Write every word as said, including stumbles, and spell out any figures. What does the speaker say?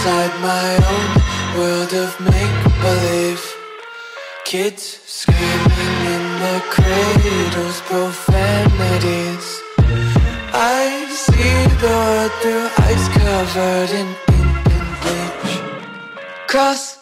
inside my own world of make-believe. Kids screaming in their cradles, profanities. I see the world through ice covered in ink and bleach. Cross